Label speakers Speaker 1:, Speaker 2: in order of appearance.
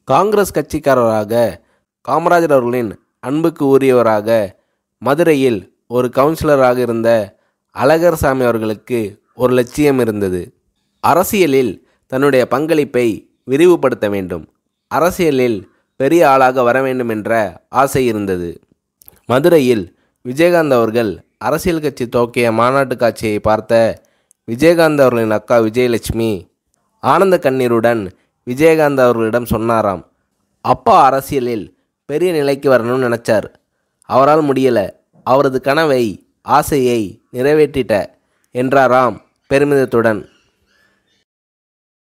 Speaker 1: காங்கிரஸ் கட்சிக்காரராக காமராஜர் அவர்களின் அன்புக்கு உரியவராக மதுரையில் ஒரு கவுன்சிலராக இருந்த அழகர்சாமி அவர்களுக்கு ஒரு லட்சியம் இருந்தது. அரசியலில் தன்னுடைய பங்களிப்பை விரிவுபடுத்த வேண்டும், அரசியலில் பெரிய ஆளாக வர வேண்டும் என்ற ஆசை இருந்தது. மதுரையில் விஜயகாந்த் அவர்கள் அரசியல் கட்சி துவக்கிய மாநாட்டு காட்சியை பார்த்த விஜயகாந்த் அவர்களின் அக்கா விஜயலட்சுமி ஆனந்த கண்ணீருடன் விஜயகாந்த் அவர்களிடம் சொன்னாராம், அப்பா அரசியலில் பெரிய நிலைக்கு வரணும்னு நினச்சார், அவரால் முடியலை, அவரது கனவை ஆசையை நிறைவேற்றிட்ட என்றாராம் பெருமிதத்துடன்.